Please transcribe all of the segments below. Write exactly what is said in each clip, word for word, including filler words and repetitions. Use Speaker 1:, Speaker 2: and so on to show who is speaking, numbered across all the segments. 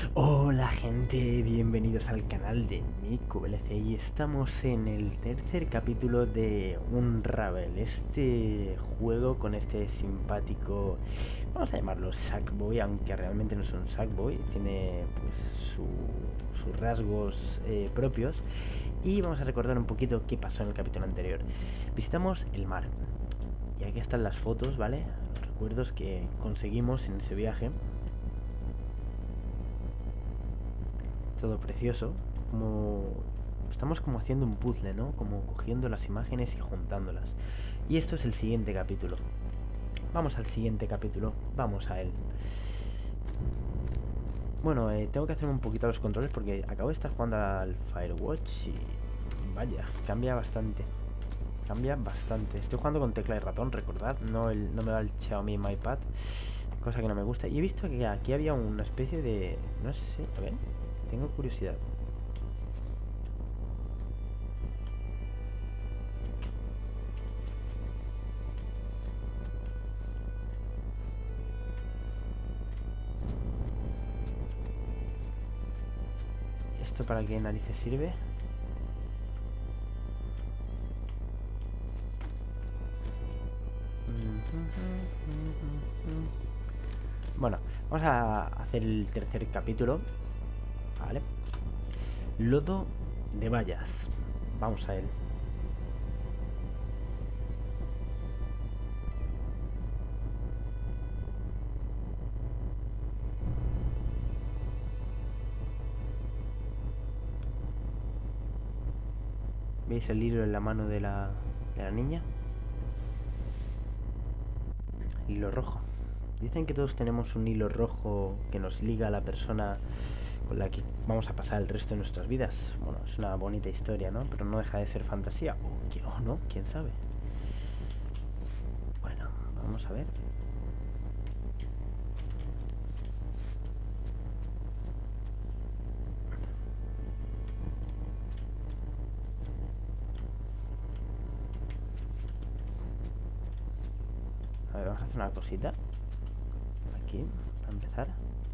Speaker 1: Hola gente, bienvenidos al canal de Nico V L C y estamos en el tercer capítulo de Unravel, este juego con este simpático, vamos a llamarlo Sackboy, aunque realmente no es un Sackboy, tiene pues su, sus rasgos eh, propios. Y vamos a recordar un poquito qué pasó en el capítulo anterior. Visitamos el mar y aquí están las fotos, ¿vale? Los recuerdos que conseguimos en ese viaje. Todo precioso, como estamos como haciendo un puzzle, ¿no? Como cogiendo las imágenes y juntándolas. Y esto es el siguiente capítulo. Vamos al siguiente capítulo, vamos a él. Bueno, eh, tengo que hacerme un poquito los controles porque acabo de estar jugando al Firewatch y vaya, cambia bastante. Cambia bastante. Estoy jugando con tecla y ratón, recordad, no, el, no me va el Xiaomi MyPad, cosa que no me gusta. Y he visto que aquí había una especie de... no sé, a ver, tengo curiosidad. ¿Esto para qué narices sirve? Bueno, vamos a hacer el tercer capítulo. Vale. Lodo de vallas. Vamos a él. ¿Veis el hilo en la mano de la, de la niña? Hilo rojo. Dicen que todos tenemos un hilo rojo que nos liga a la persona con la que vamos a pasar el resto de nuestras vidas. Bueno, es una bonita historia, ¿no? Pero no deja de ser fantasía. O oh, no, quién sabe. Bueno, vamos a ver. A ver, vamos a hacer una cosita. Aquí, para empezar.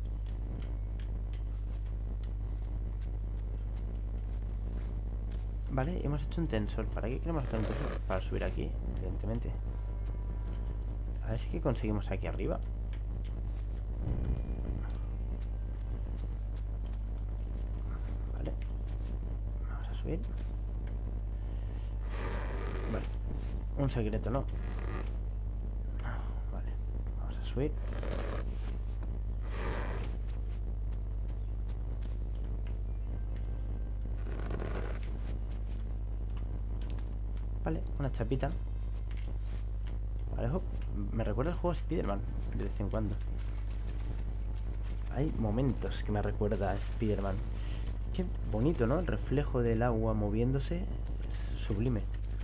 Speaker 1: Vale, hemos hecho un tensor. ¿Para qué queremos hacer un tensor? Para subir aquí, evidentemente. A ver si que conseguimos aquí arriba. Vale. Vamos a subir. Vale. Un secreto, ¿no? Vale. Vamos a subir. Vale, una chapita. Vale, hop. Me recuerda el juego Spider-Man de vez en cuando. Hay momentos que me recuerda a Spider-Man. Qué bonito, ¿no? El reflejo del agua moviéndose es sublime.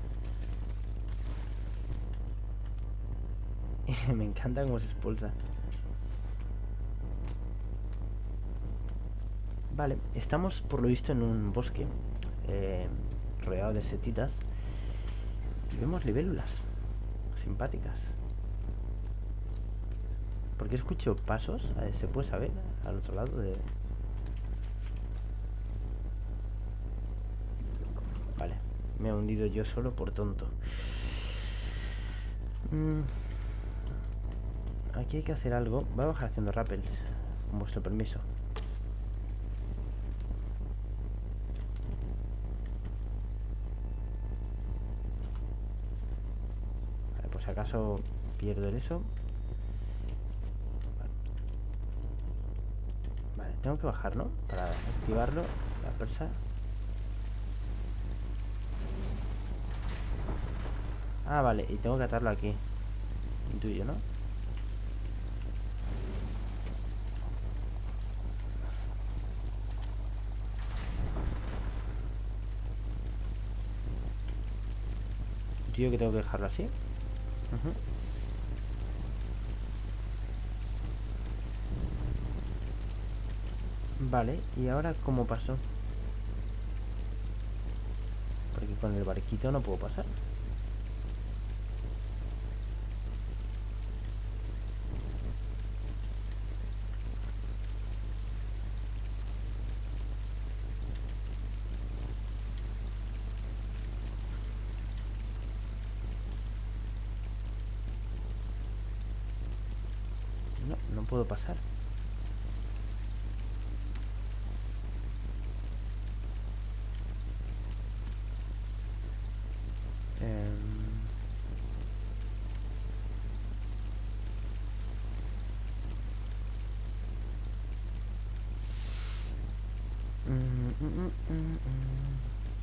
Speaker 1: Me encanta cómo se expulsa. Vale, estamos por lo visto en un bosque eh, rodeado de setitas. Y vemos libélulas simpáticas. ¿Por qué escucho pasos? A ver, ¿se puede saber? Al otro lado de... Vale, me he hundido yo solo por tonto. Mm. Aquí hay que hacer algo. Voy a bajar haciendo rappels, con vuestro permiso. Vale, pues acaso pierdo el eso. Vale, tengo que bajar, ¿no? Para activarlo, la persa. Ah, vale, y tengo que atarlo aquí. Intuyo, ¿no? Intuyo que tengo que dejarlo así. Uh-huh. Vale, ¿y ahora cómo paso? Porque con el barquito no puedo pasar. no puedo pasar. Eh... Mm, mm, mm, mm, mm.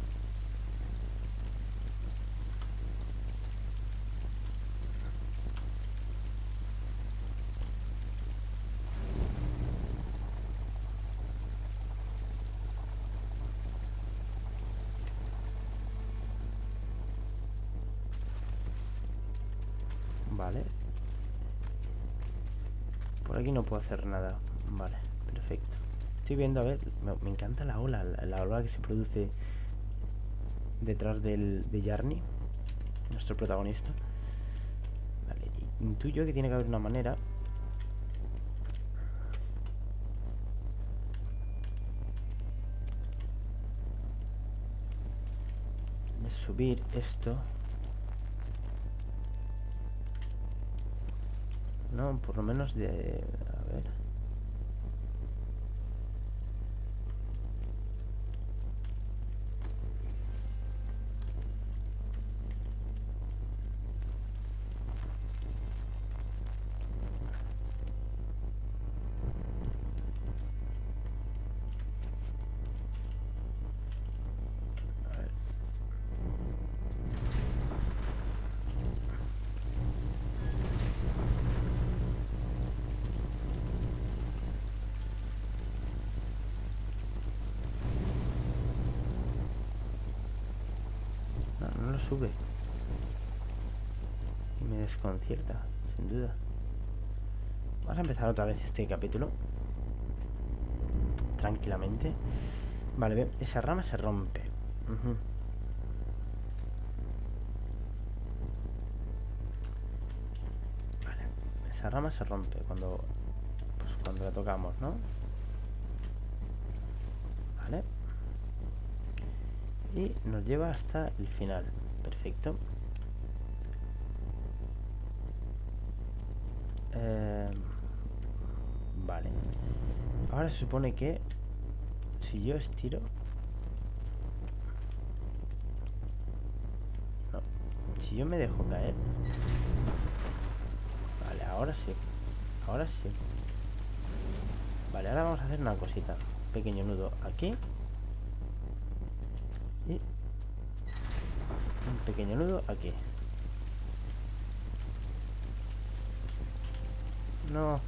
Speaker 1: Vale. Por aquí no puedo hacer nada. Vale, perfecto. Estoy viendo, a ver, me, me encanta la ola, la, la ola que se produce detrás del, de Yarny, nuestro protagonista. Vale, intuyo que tiene que haber una manera de subir esto. No, por lo menos de... A ver... A ver. No, no lo sube. Me desconcierta, sin duda. Vamos a empezar otra vez este capítulo. Tranquilamente. Vale, bien, esa rama se rompe. Uh-huh. Vale, esa rama se rompe cuando... Pues cuando la tocamos, ¿no? Vale. Y nos lleva hasta el final. Perfecto. Eh, vale. Ahora se supone que si yo estiro... No. Si yo me dejo caer... Vale, ahora sí. Ahora sí. Vale, ahora vamos a hacer una cosita. Un pequeño nudo aquí. Y un pequeño nudo aquí. No.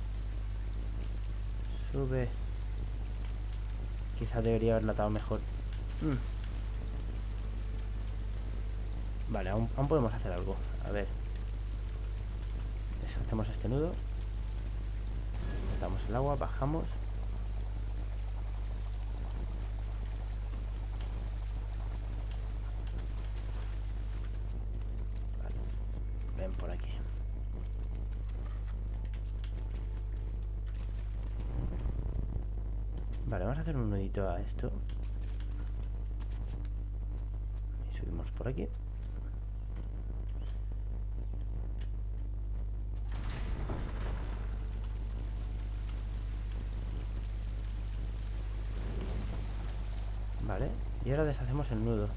Speaker 1: Sube. Quizás debería haberlo atado mejor. Mm. Vale, aún, aún podemos hacer algo. A ver. Deshacemos este nudo. Damos el agua, bajamos. Vale. Ven por aquí. Vale, vamos a hacer un nudito a esto. Y subimos por aquí. Vale, y ahora deshacemos el nudo.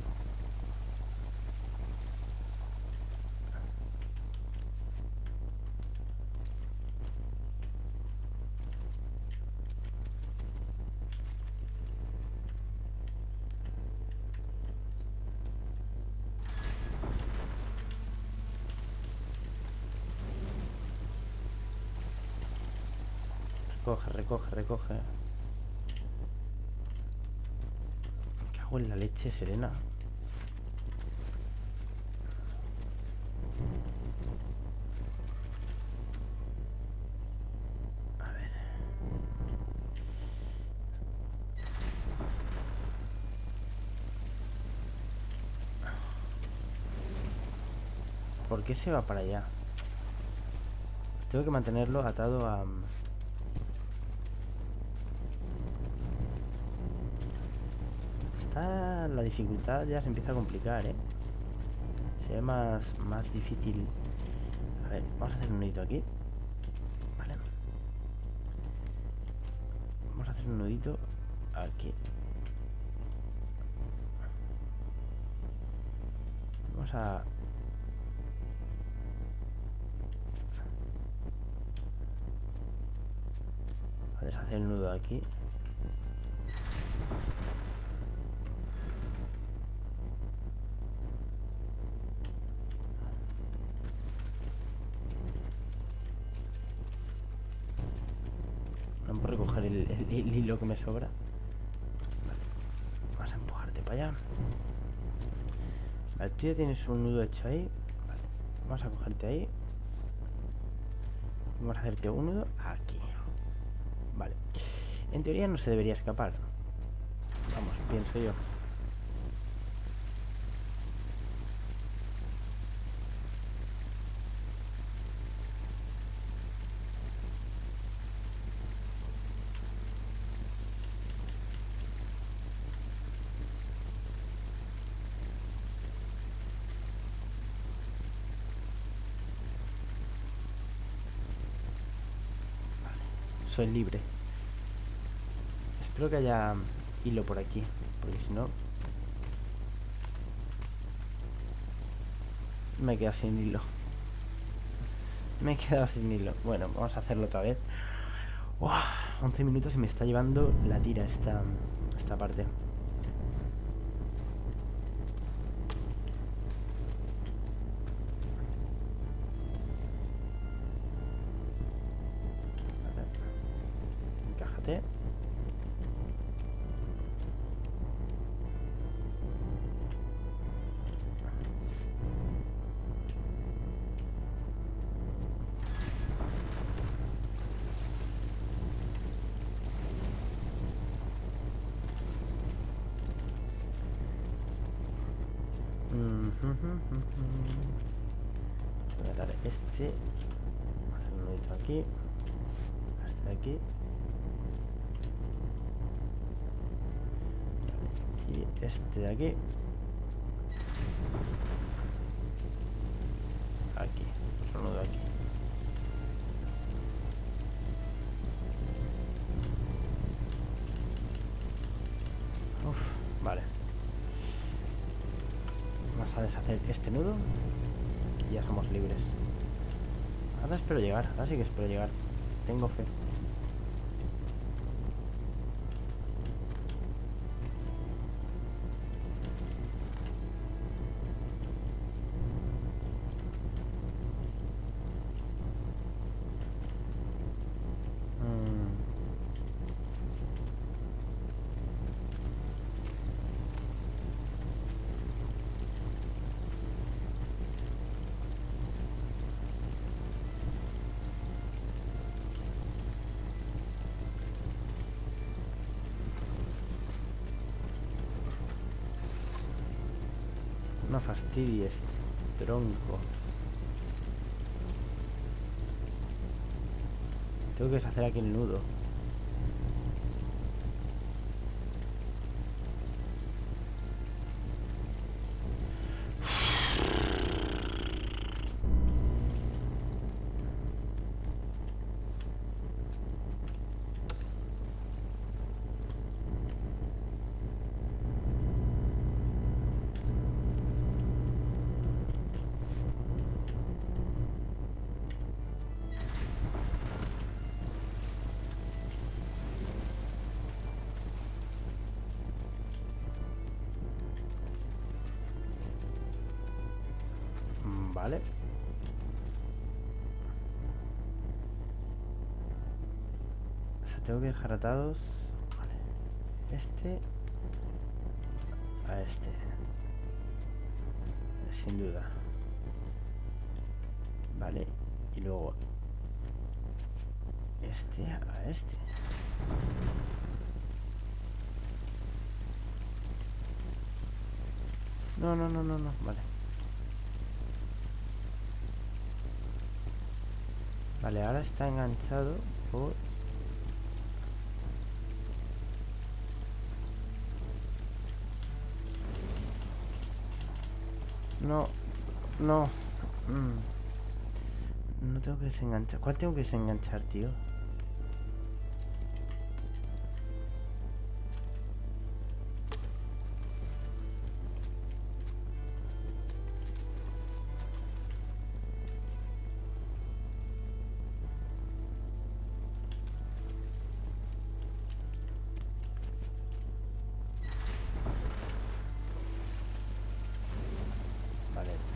Speaker 1: Recoge, recoge, recoge. Me cago en la leche, Serena. A ver. ¿Por qué se va para allá? Tengo que mantenerlo atado a... La dificultad ya se empieza a complicar, ¿eh? Se ve más, más difícil. A ver, vamos a hacer un nudito aquí. Vale. hacer un nudito aquí. Vamos a... a deshacer el nudo aquí. Vamos a recoger el, el, el hilo que me sobra. Vale. Vamos a empujarte para allá. Vale, tú ya tienes un nudo hecho ahí. Vale. Vamos a cogerte ahí. Vamos a hacerte un nudo aquí. Vale. En teoría no se debería escapar. Vamos, pienso yo. Soy libre. Espero que haya hilo por aquí, porque si no me he quedado sin hilo. Me he quedado sin hilo. Bueno, vamos a hacerlo otra vez. ¡Wow! once minutos y me está llevando la tira esta, esta parte. Encájate. Voy a dar este. Vamos a hacer un nudito aquí. Este de aquí. Y este de aquí. Aquí. Otro nudo aquí. Uf, vale. Vamos a deshacer este nudo y ya somos libres. Ahora espero llegar, ahora sí que espero llegar. Tengo fe. No fastidies, tronco. Tengo que deshacer aquí el nudo. Vale. O sea, tengo que dejar atados. Vale. Este a este. Sin duda. Vale. Y luego este a este. No, no, no, no, no. Vale. Vale, ahora está enganchado por... No, no. Mm. No tengo que desenganchar. ¿Cuál tengo que desenganchar, tío?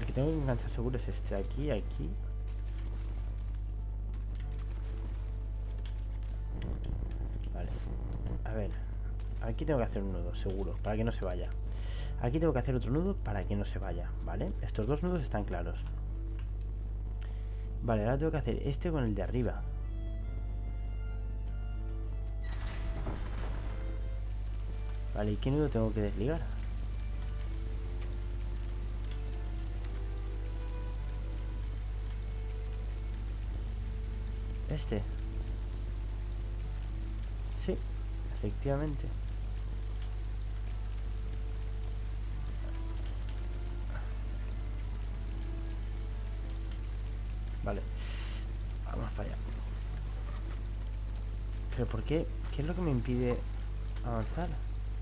Speaker 1: que tengo que enganchar seguro es este, aquí, aquí. Vale, a ver. Aquí tengo que hacer un nudo, seguro, para que no se vaya. Aquí tengo que hacer otro nudo para que no se vaya, ¿vale? Estos dos nudos están claros. Vale, ahora tengo que hacer este con el de arriba. Vale, ¿y qué nudo tengo que desligar? Este. Sí, efectivamente. Vale. Vamos para allá. ¿Pero por qué? ¿Qué es lo que me impide avanzar?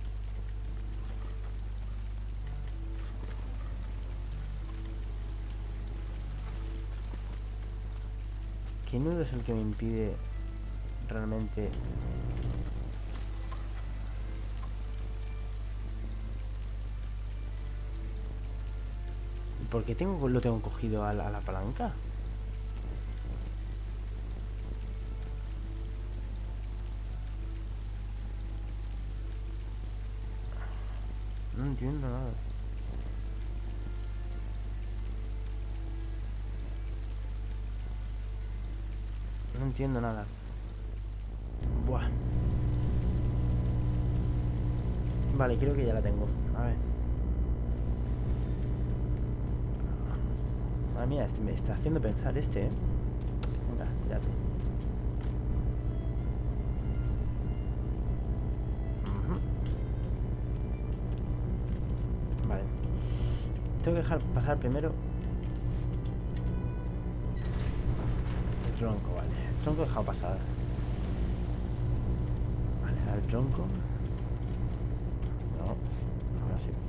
Speaker 1: ¿Qué nudo es el que me impide realmente? ¿Por qué tengo, lo tengo cogido a la, a la palanca? No entiendo nada. No entiendo nada. Buah. Vale, creo que ya la tengo. A ver. Madre mía, este me está haciendo pensar este, ¿eh? Venga, tírate. Uh-huh. Vale. Tengo que dejar pasar primero el tronco, vale. El tronco he dejado pasar. Vale, al tronco. No, ahora sí.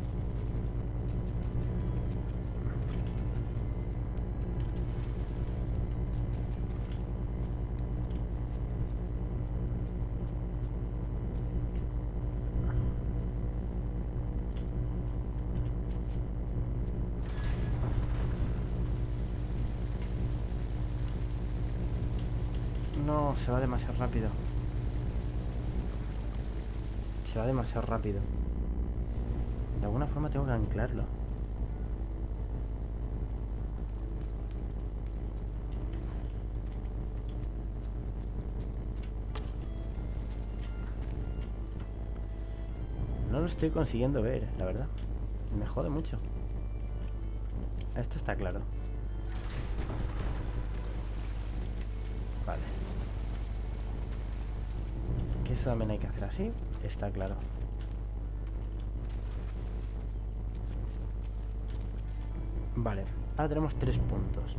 Speaker 1: No, se va demasiado rápido. Se va demasiado rápido. De alguna forma tengo que anclarlo. No lo estoy consiguiendo ver, la verdad. Me jode mucho. Esto está claro. Vale. Que eso también hay que hacer así. Está claro. Vale. Ahora tenemos tres puntos.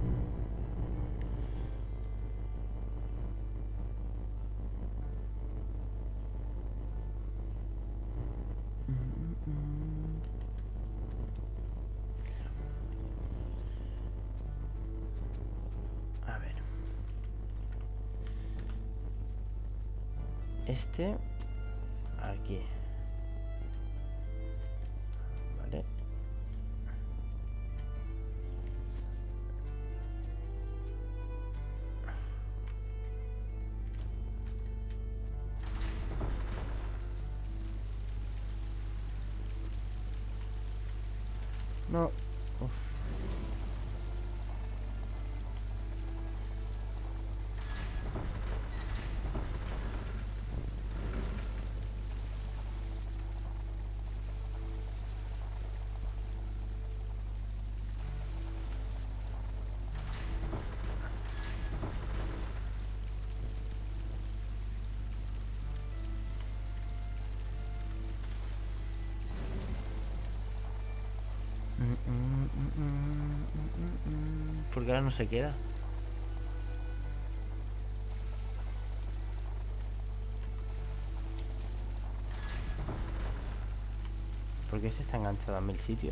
Speaker 1: A ver. Este aquí. Vale. No. Uf. Porque ahora no se queda. Porque este está enganchado a mil sitios.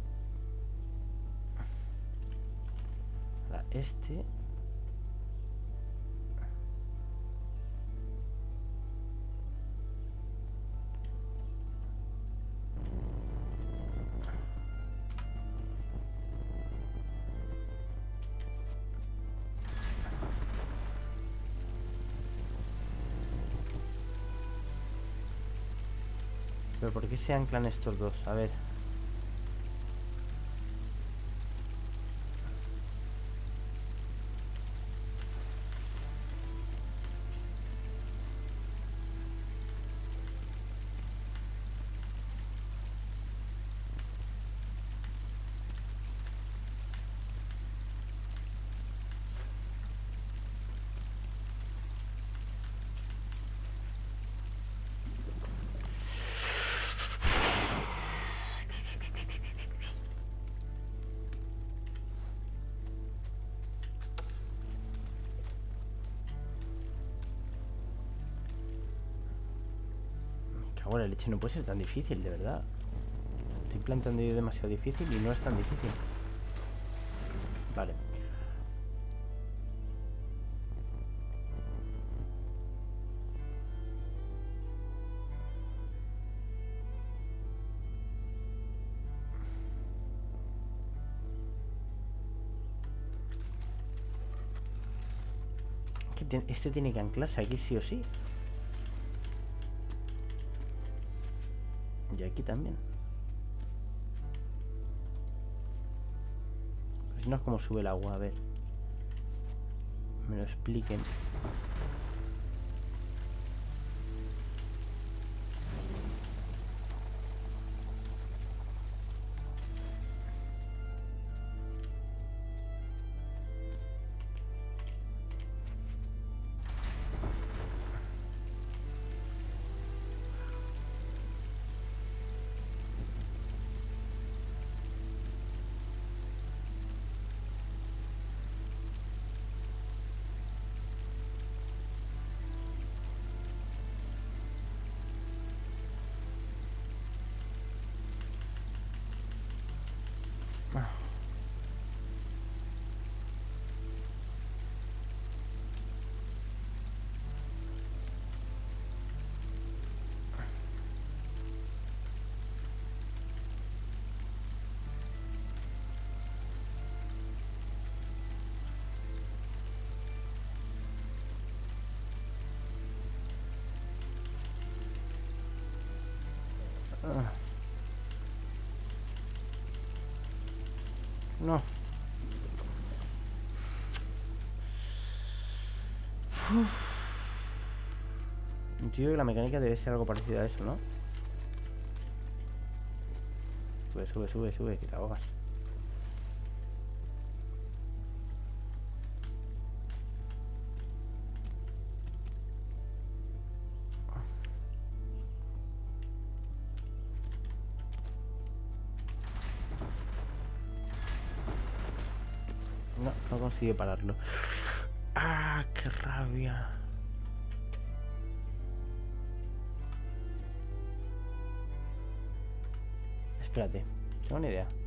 Speaker 1: Ahora, este Pero ¿por qué se anclan estos dos? A ver. Cago en la leche, no puede ser tan difícil, de verdad. Estoy planteando yo demasiado difícil y no es tan difícil. Vale. Este tiene que anclarse aquí sí o sí. Y aquí también. Pues no es como sube el agua, a ver. Me lo expliquen. Ah. No. Entiendo que la mecánica debe ser algo parecido a eso, ¿no? Sube, sube, sube, sube, que te ahogas. No, no consigue pararlo. ¡Ah, qué rabia! Espérate, tengo una idea.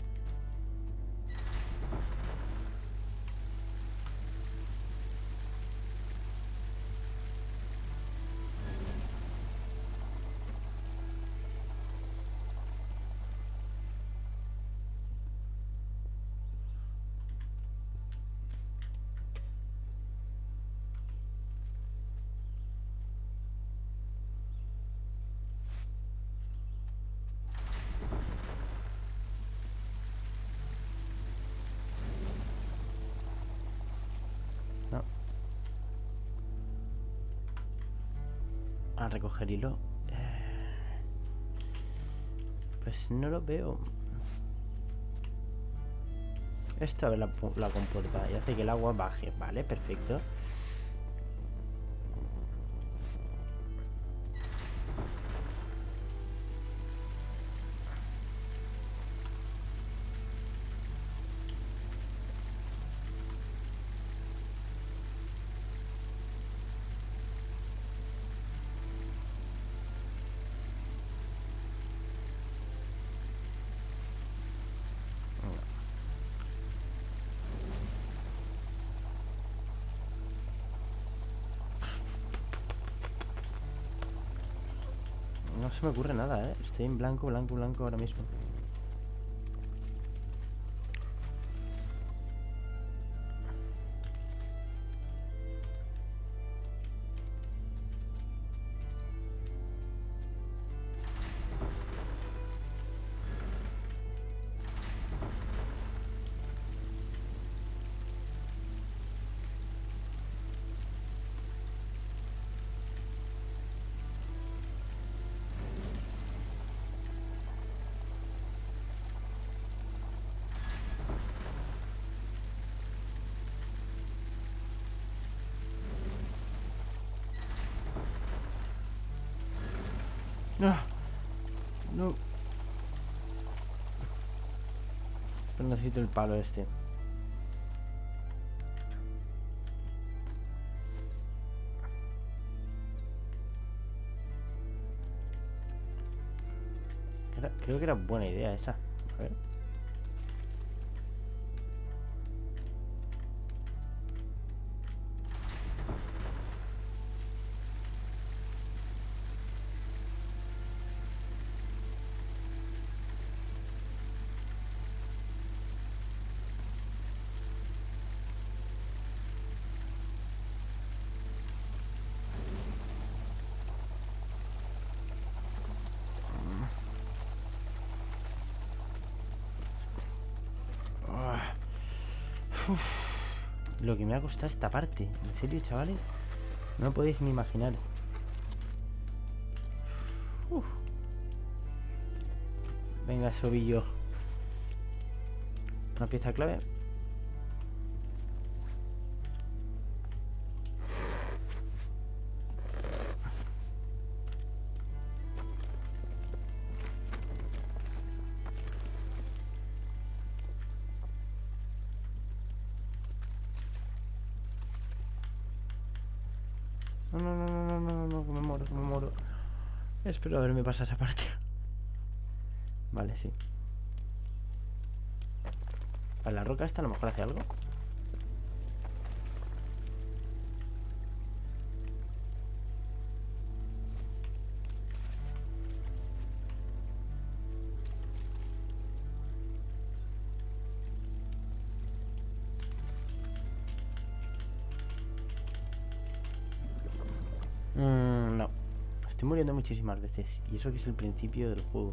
Speaker 1: No. A recoger hilo. Eh, pues no lo veo. Esto abre la, la compuerta y hace que el agua baje. Vale, perfecto. No se me ocurre nada, ¿eh? Estoy en blanco, blanco, blanco ahora mismo. No. No. Pero necesito el palo este. Creo que era buena idea esa. A ver. Uf, lo que me ha costado esta parte. En serio, chavales. No podéis ni imaginar. Uf. Venga, sobillo. Una pieza clave. No, no, no, no, no, no, no, me muero, me muero. Espero haberme pasado esa parte. Vale, sí. A la roca esta a lo mejor hace algo. Mm, no. Estoy muriendo muchísimas veces. Y eso que es el principio del juego.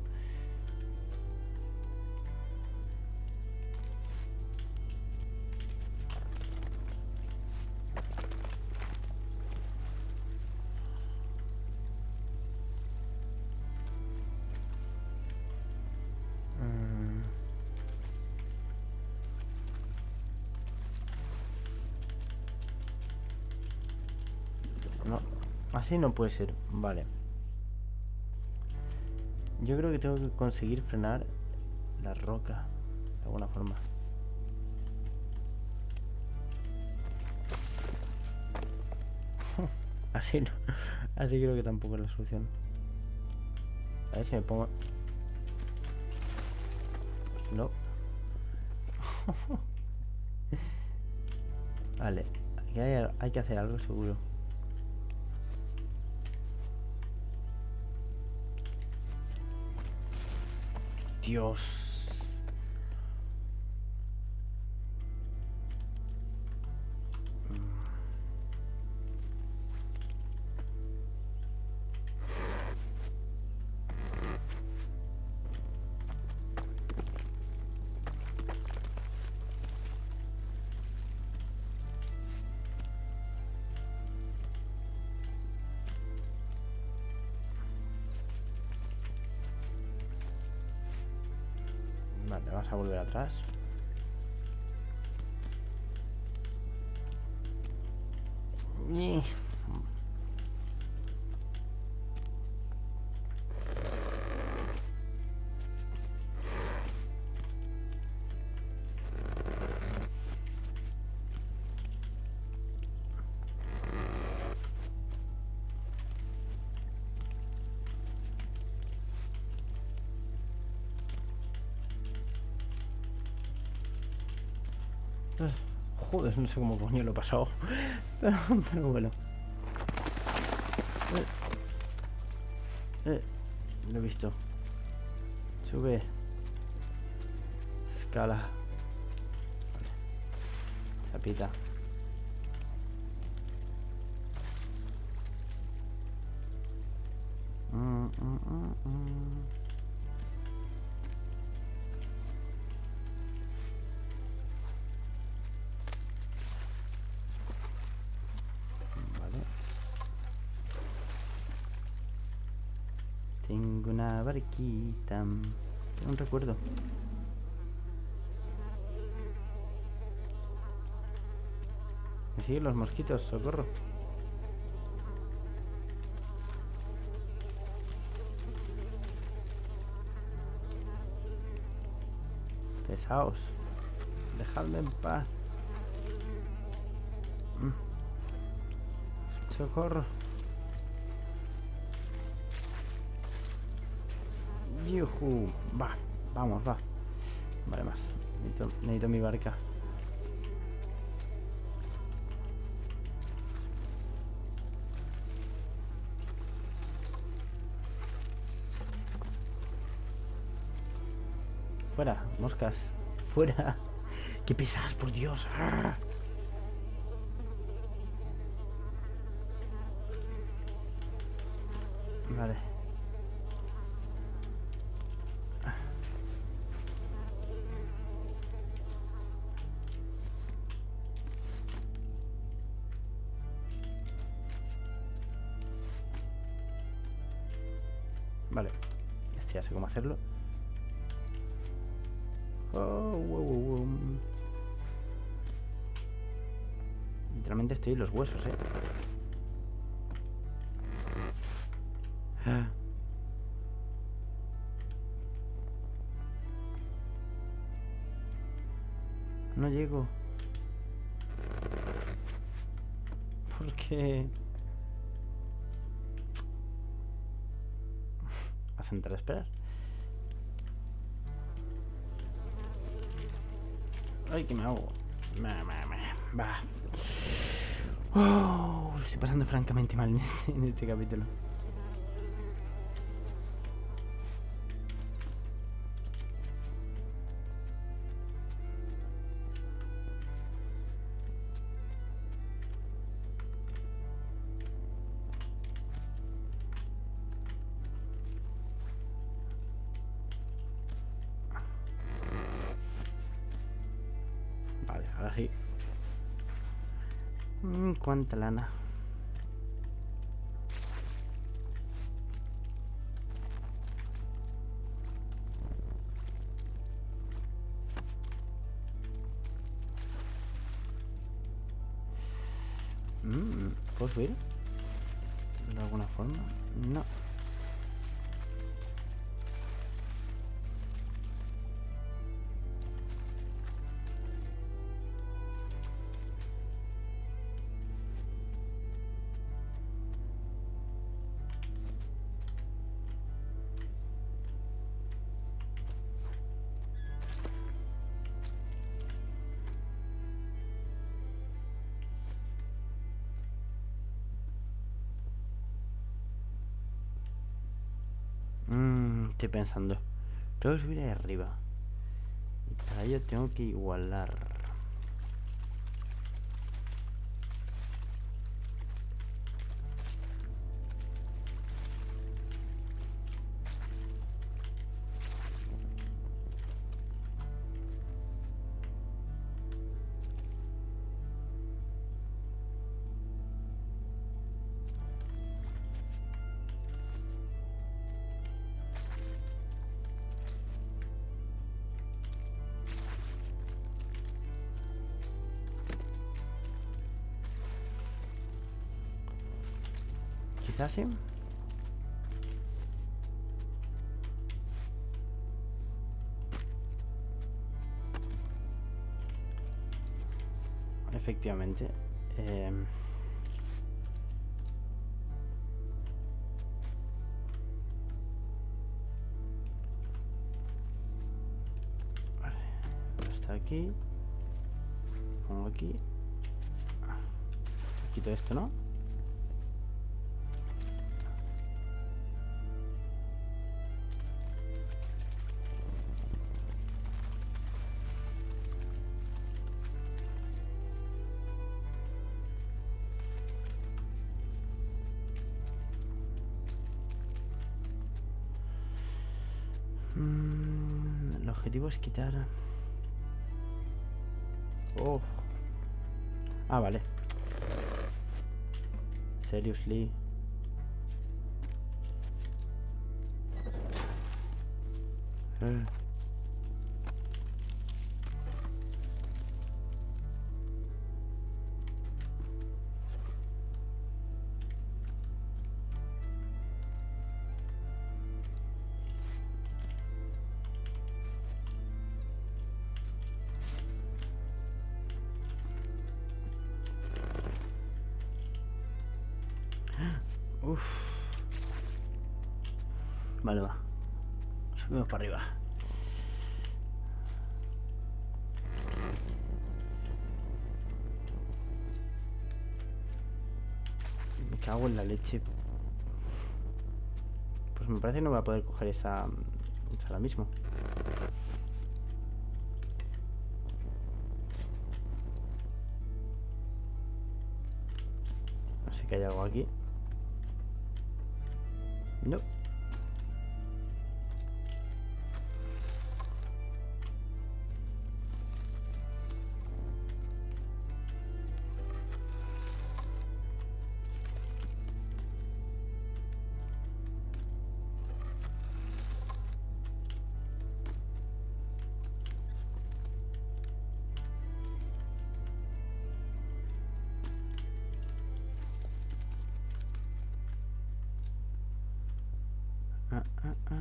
Speaker 1: No, así no puede ser. Vale. Yo creo que tengo que conseguir frenar la roca de alguna forma. Así no. Así creo que tampoco es la solución. A ver si me pongo... No. Vale. Aquí hay, hay que hacer algo seguro. Dios. Vale, vamos a volver atrás. Y... Joder, no sé cómo coño lo he pasado. Pero, pero bueno. Eh, eh, lo he visto. Sube. Escala. Vale. Chapita. Mm, mm, mm, mm. Tengo una barquita. Tengo un recuerdo. Me siguen los mosquitos, socorro. Pesaos. Dejadme en paz. Mm. Socorro. Yuhu. Va, vamos, va. Vale, más. Necesito, necesito mi barca. Fuera, moscas. Fuera. ¡Qué pesadas, por Dios! ¡Ah! Vale. Vale. Este ya sé cómo hacerlo. Oh, wow, wow, wow. Literalmente estoy en los huesos, eh. Ah. No llego. ¿Por qué? ¿Vas a entrar a esperar? Ay, que me hago. Me, me, me. Va. Oh, estoy pasando francamente mal en este, en este capítulo. Vale, ahora sí. Mm, cuánta lana. Mm, ¿puedo subir? ¿De alguna forma? No. Mm, estoy pensando. Tengo que subir ahí arriba. Y para ello tengo que igualar. Quizás sí. Efectivamente. Eh... Vale. Está aquí. Pongo aquí. Quito esto, ¿no? Mm, el objetivo es quitar... Oh. Ah, vale. Seriously. Eh. Uf. Vale, va. Subimos para arriba. Me cago en la leche. Pues me parece que no voy a poder coger esa, esa ahora mismo. No sé que hay algo aquí. No. Ah, ah, ah.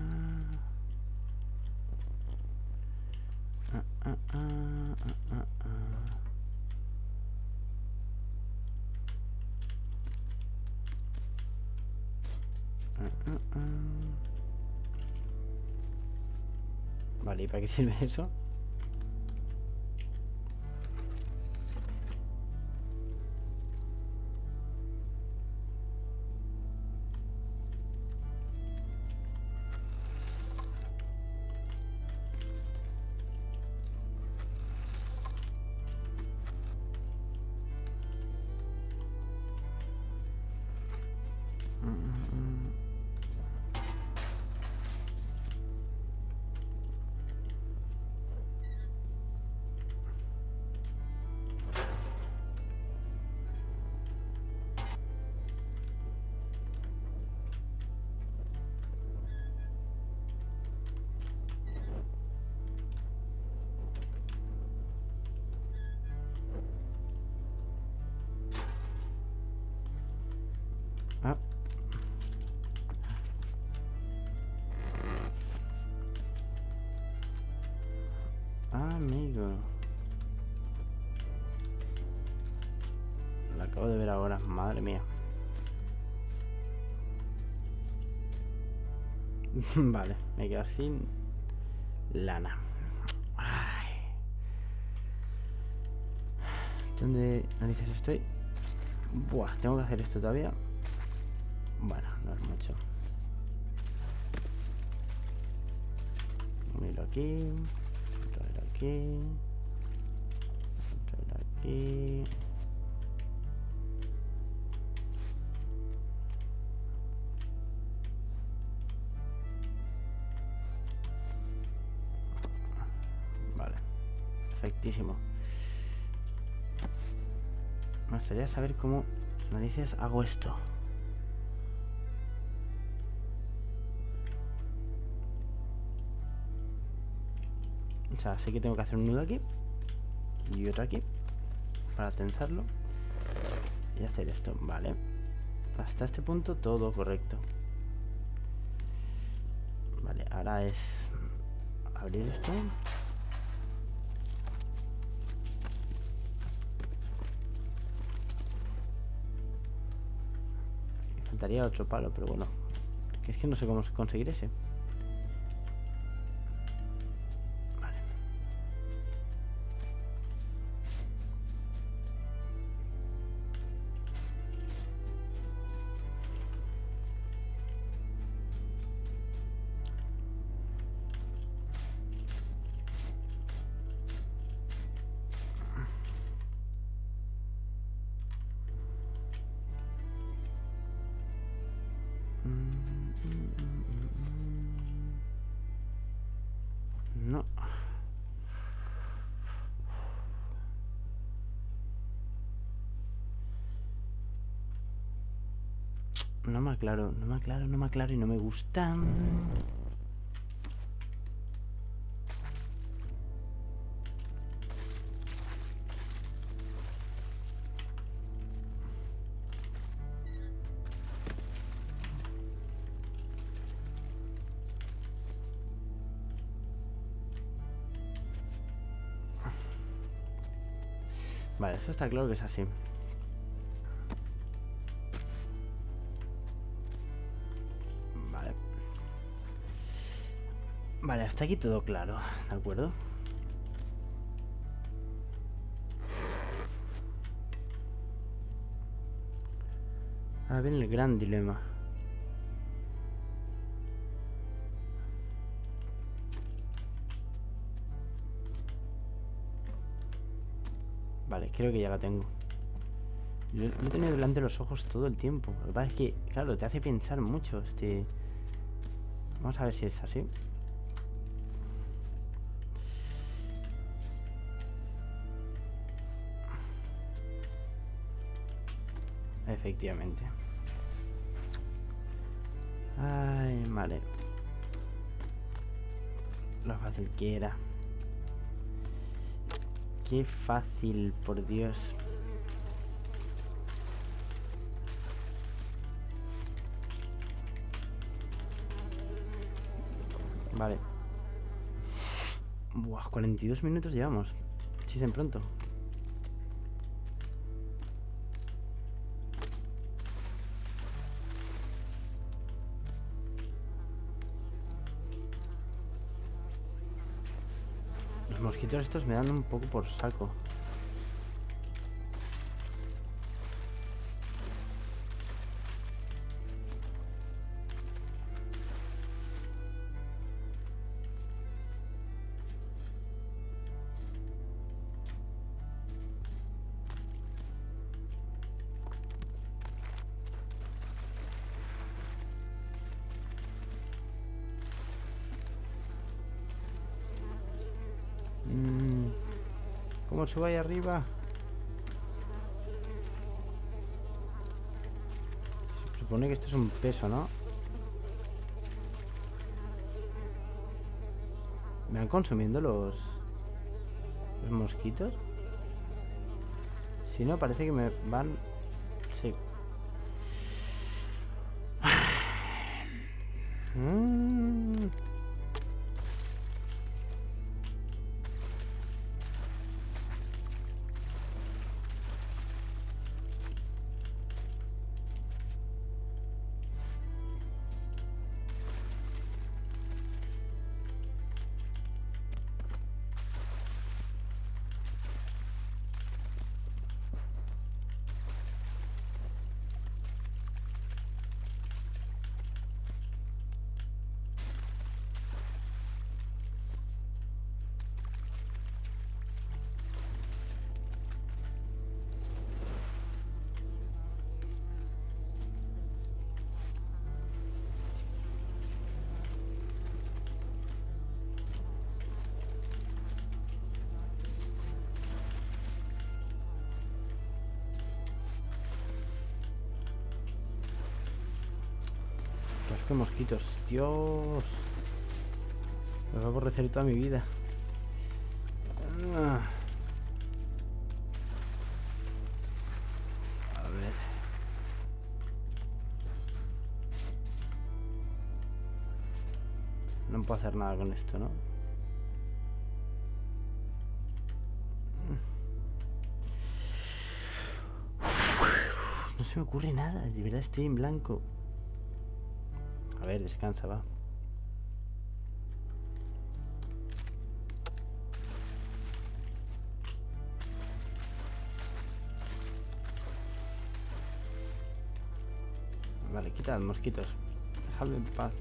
Speaker 1: Ah, ah, ah, ah, ah, ah. Ah, ah, ah. Vale, ¿y para qué sirve eso? Mm, mm, mm. Ah. Amigo. Lo acabo de ver ahora, madre mía. Vale, me quedo sin lana. Ay. ¿Dónde narices estoy? Buah, tengo que hacer esto todavía. Bueno, no es mucho. Un hilo aquí. Otro hilo aquí. Otro hilo aquí. Vale. Perfectísimo. Me gustaría saber cómo narices hago esto. O sea, sé que tengo que hacer un nudo aquí y otro aquí para tensarlo y hacer esto. Vale. Hasta este punto todo correcto. Vale, ahora es abrir esto. Me faltaría otro palo, pero bueno. Que es que no sé cómo conseguir ese. No. No me aclaro, no me aclaro, no me aclaro y no me gusta. Vale, eso está claro que es así. hasta aquí todo claro, ¿de acuerdo? Ahora viene el gran dilema. Vale, creo que ya la tengo. Lo, lo he tenido delante de los ojos todo el tiempo. Lo que pasa es que, claro, te hace pensar mucho este... Vamos a ver si es así. Efectivamente. Ay, vale. Lo fácil que era. Qué fácil, por Dios. Vale. Buah, cuarenta y dos minutos llevamos. Si dicen pronto. Los mosquitos estos me dan un poco por saco. ¿Cómo subo ahí arriba? Se supone que esto es un peso, ¿no? ¿Me van consumiendo los... los mosquitos? Si no, parece que me van... Sí. Mm. Qué mosquitos, Dios. Me va a aborrecer toda mi vida. Ah. A ver. No puedo hacer nada con esto, ¿no? No se me ocurre nada, de verdad estoy en blanco. A ver, descansa, va. Vale, quita los mosquitos. Dejadme en paz.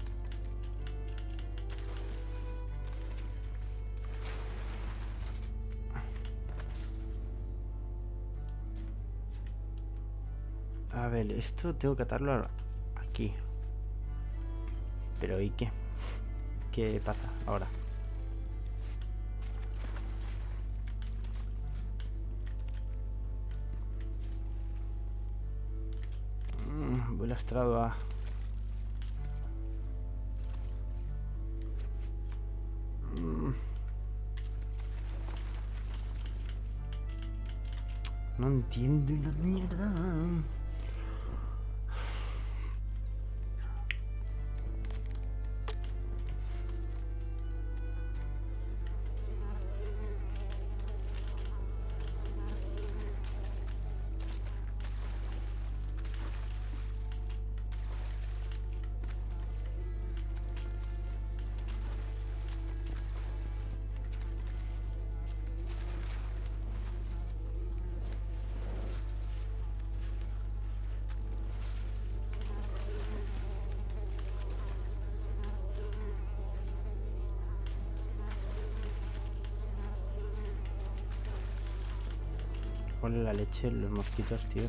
Speaker 1: A ver, esto tengo que atarlo aquí. Pero ¿y qué? ¿Qué pasa ahora? Mm, voy lastrado a... Mm. No entiendo una mierda. huele la leche los mosquitos, tío.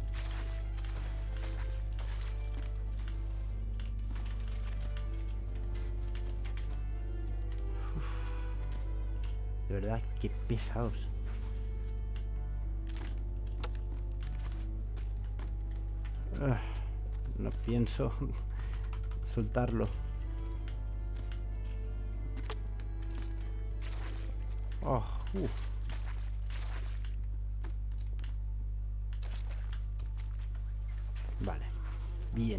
Speaker 1: Uf. De verdad, qué pesados. Uh, no pienso soltarlo. Oh, uh. Vale, bien.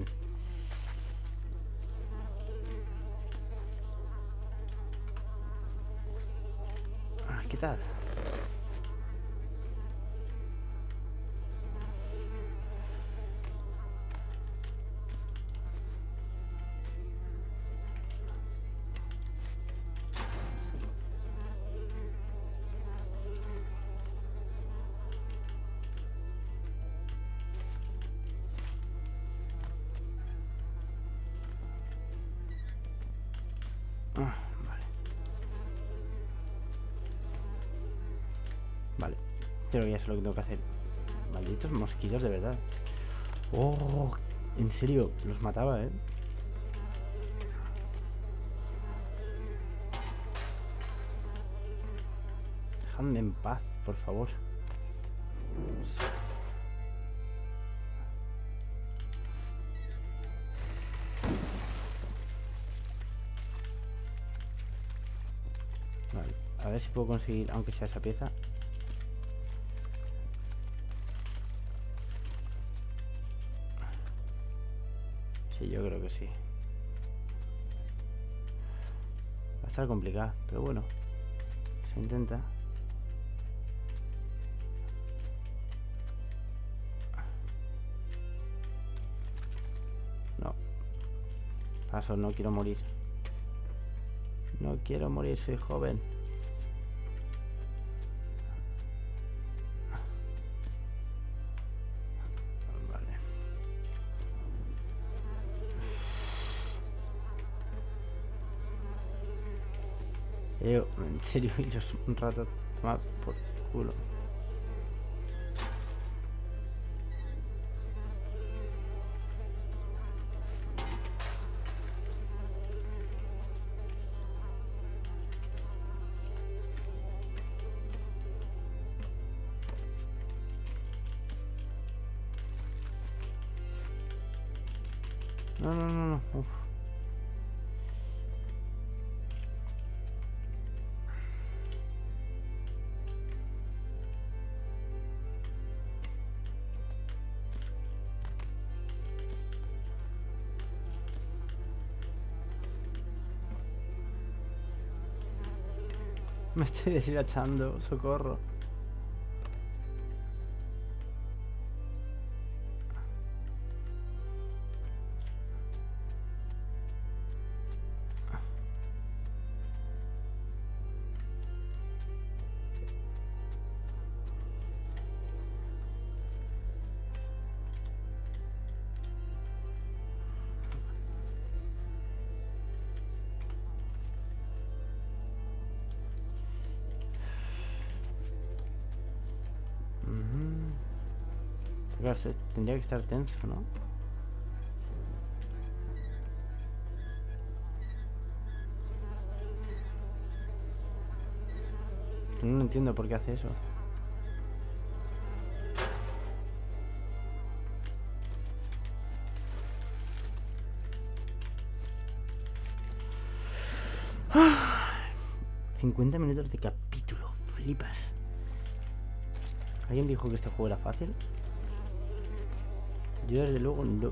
Speaker 1: Ah, ¿qué tal? Ah, vale. Vale. Creo que ya sé lo que tengo que hacer. Malditos mosquitos, de verdad. Oh, en serio, los mataba, ¿eh? Dejadme en paz, por favor. Vale, a ver si puedo conseguir, aunque sea esa pieza. Sí, yo creo que sí. Va a estar complicado, pero bueno, se intenta. No. Paso, no quiero morir. No quiero morir, soy joven. Vale. Yo, en serio, ellos un rato tomar por culo. No, no, no, no. Uf. Me estoy deshilachando, socorro. Claro, tendría que estar tenso, ¿no? No entiendo por qué hace eso. cincuenta minutos de capítulo, flipas. ¿Alguien dijo que este juego era fácil? Yo desde luego no.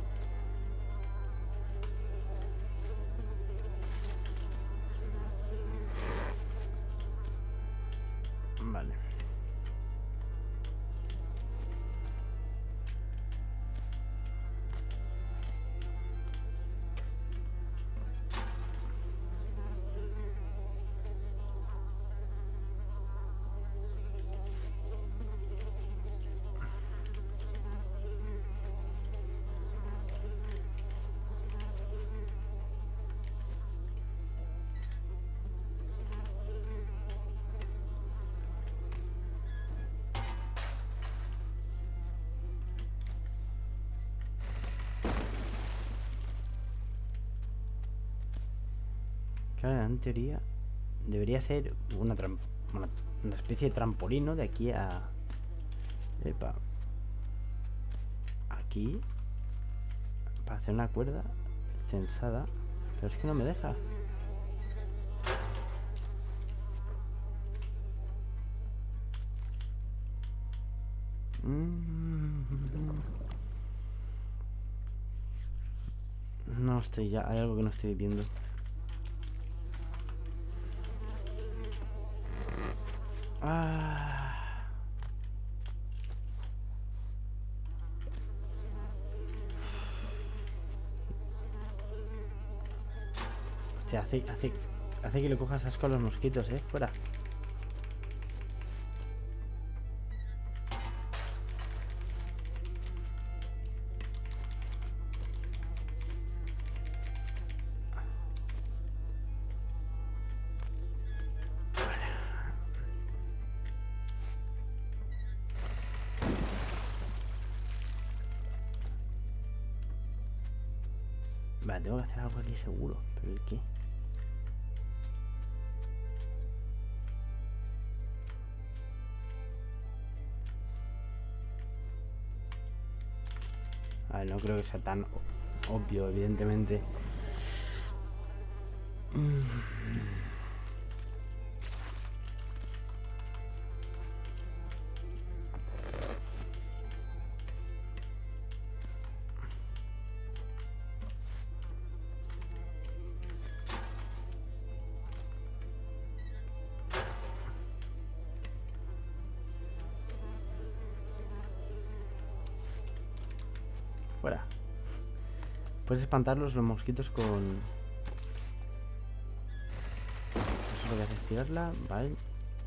Speaker 1: Vale. Claro, en teoría debería ser una, una, una especie de trampolín, ¿no? De aquí a... Epa. Aquí. Para hacer una cuerda tensada. Pero es que no me deja. No estoy ya, hay algo que no estoy viendo. Ah. Hostia, hace, hace, hace que le cojas asco a los mosquitos, eh, fuera. Vale, tengo que hacer algo aquí seguro. ¿Pero el qué? A ver, no creo que sea tan obvio, evidentemente. Fuera. Puedes espantarlos los mosquitos con... Eso lo que haces es tirarla, vale.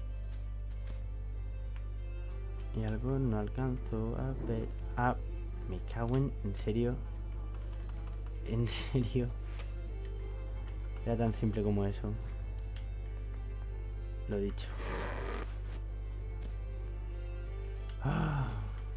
Speaker 1: Y algo no alcanzo a ver... Ah, me cago en... ¿En serio? ¿En serio? Era tan simple como eso. Lo dicho. Ah.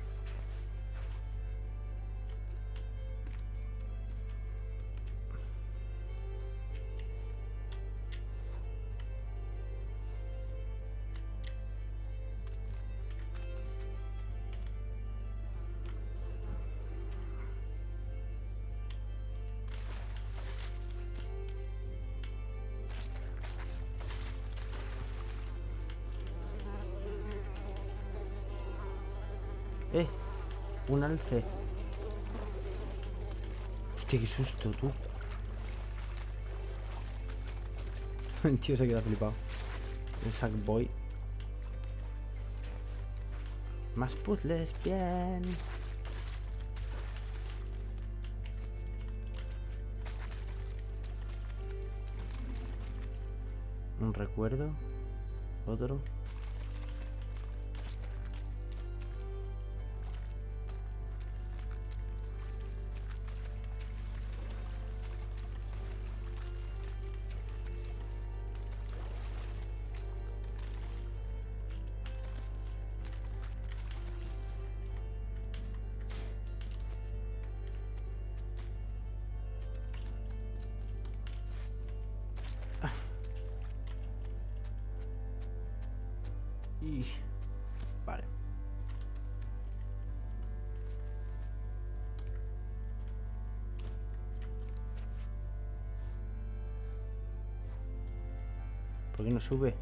Speaker 1: Eh, un alce. Hostia, qué susto, tú. El tío se queda flipado. El Sackboy. Más puzzles, bien. Un recuerdo. Otro. Y... Vale. ¿Por qué no sube?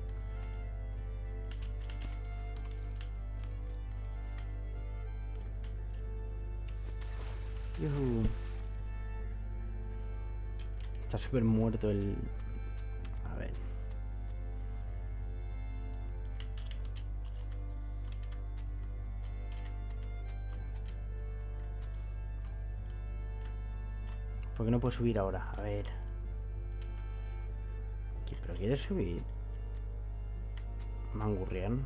Speaker 1: Yuhu. Está súper muerto el... A ver. ¿Por qué no puedo subir ahora? A ver. ¿Pero quieres subir? Mangurrián.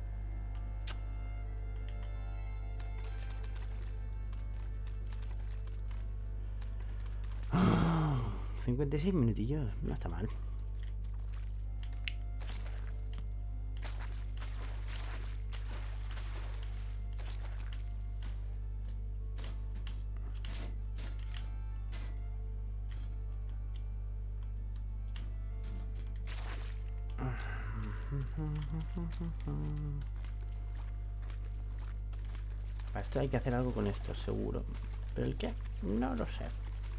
Speaker 1: cincuenta y seis minutillos, no está mal. Para esto hay que hacer algo con esto, seguro. ¿Pero el qué? No lo sé.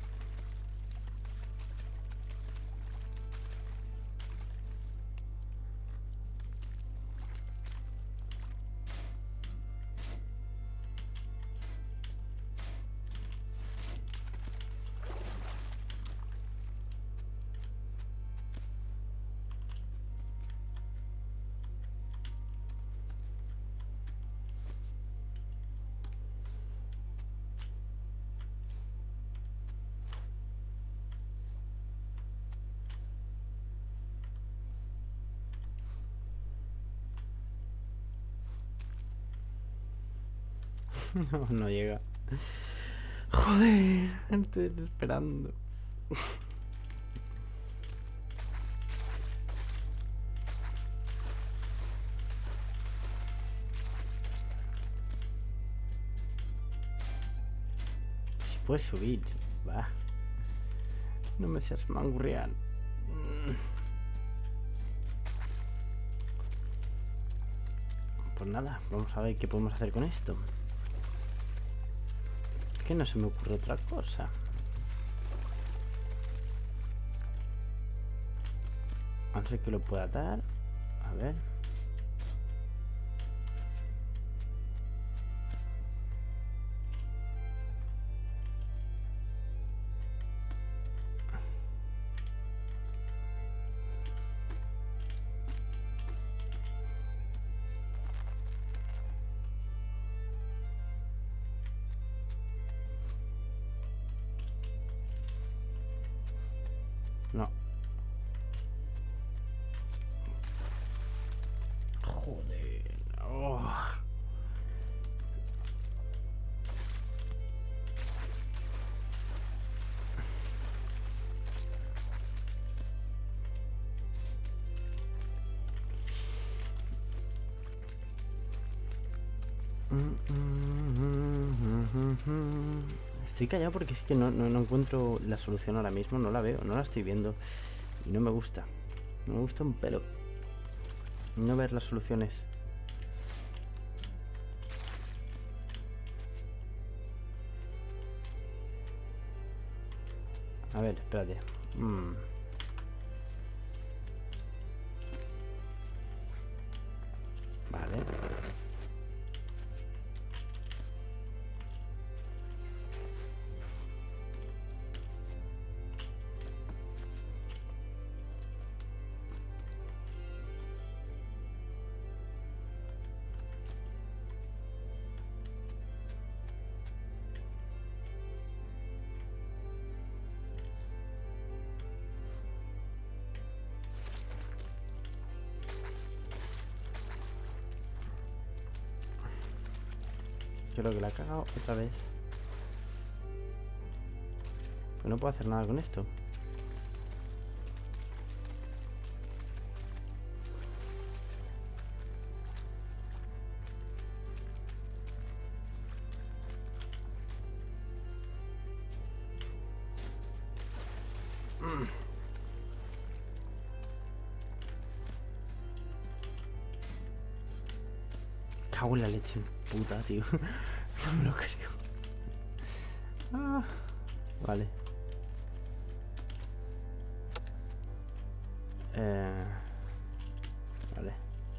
Speaker 1: No, no llega. Joder, estoy esperando. Si puedes subir, va. No me seas mangurrián. Pues nada, vamos a ver qué podemos hacer con esto. Que no se me ocurre otra cosa. A no ser que lo pueda atar. A ver. No. Joder. Oh. Estoy callado porque es que no, no, no encuentro la solución ahora mismo, no la veo, no la estoy viendo y no me gusta. No me gusta un pelo no ver las soluciones. A ver, espérate. Mm. Vale. Creo que la he cagado otra vez. Pues no puedo hacer nada con esto. Mm. Cago en la leche, puta, tío. No me lo creo. Ah, vale. Eh, vale.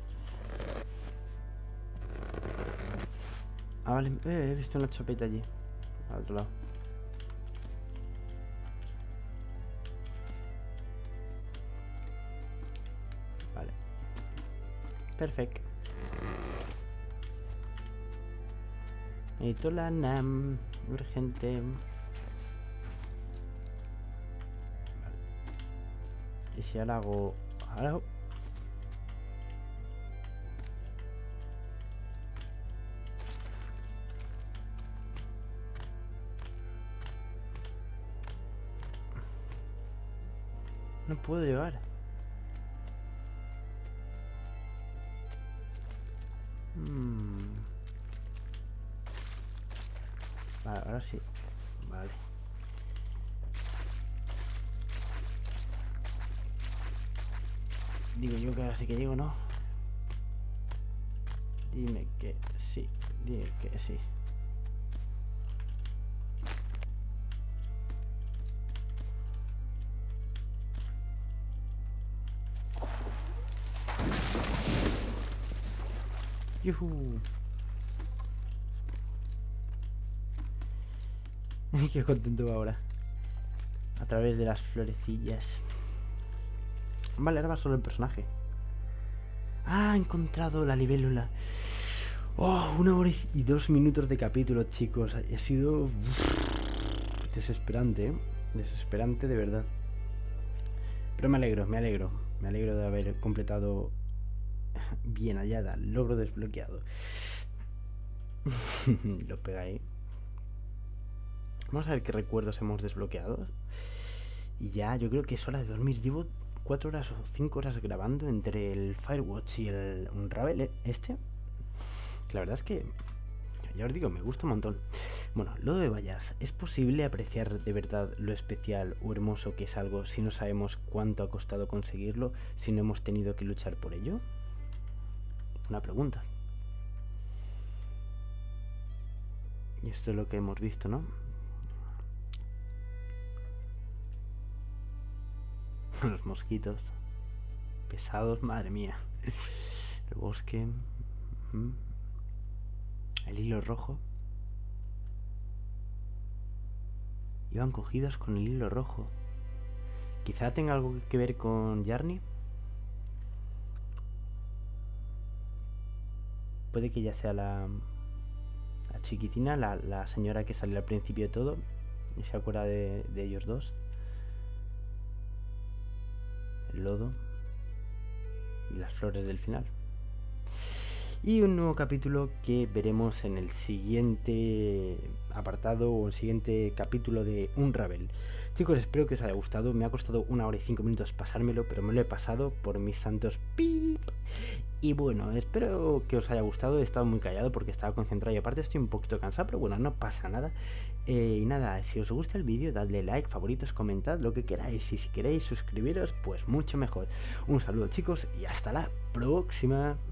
Speaker 1: Ah, vale. Eh, he visto una chapeta allí. Al otro lado. Vale. Perfecto. Necesito la NAM. Urgente. Vale. Y si ahora hago... Ahora hago... No puedo llegar. Hmm. Vale, ahora sí. Vale. Digo yo que ahora sí que llego, ¿no? Dime que sí, dime que sí. ¡Yuhu! Qué contento ahora. A través de las florecillas. Vale, ahora va solo el personaje. Ah, he encontrado la libélula. Oh, una hora y dos minutos de capítulo, chicos. Ha sido uf, desesperante, ¿eh? Desesperante de verdad. Pero me alegro, me alegro. Me alegro de haber completado bien hallada. Logro desbloqueado. Lo pega ahí. Vamos a ver qué recuerdos hemos desbloqueado. Y ya, yo creo que es hora de dormir. Llevo cuatro horas o cinco horas grabando entre el Firewatch y el Unravel este. La verdad es que, ya os digo, me gusta un montón. Bueno, lo de Vallas, ¿es posible apreciar de verdad lo especial o hermoso que es algo si no sabemos cuánto ha costado conseguirlo, si no hemos tenido que luchar por ello? Una pregunta. Y esto es lo que hemos visto, ¿no? Los mosquitos pesados, madre mía. El bosque. Uh-huh. El hilo rojo. Iban cogidos con el hilo rojo. Quizá tenga algo que ver con Yarny. Puede que ella sea la, la chiquitina, la, la señora que sale al principio de todo y se acuerda de, de ellos dos. El lodo y las flores del final. Y un nuevo capítulo que veremos en el siguiente apartado o el siguiente capítulo de Unravel. Chicos, espero que os haya gustado. Me ha costado una hora y cinco minutos pasármelo, pero me lo he pasado por mis santos pip. Y bueno, espero que os haya gustado. He estado muy callado porque estaba concentrado y aparte estoy un poquito cansado, pero bueno, no pasa nada. Eh, y nada, si os gusta el vídeo, dadle like, favoritos, comentad lo que queráis. Y si queréis suscribiros, pues mucho mejor. Un saludo, chicos, y hasta la próxima.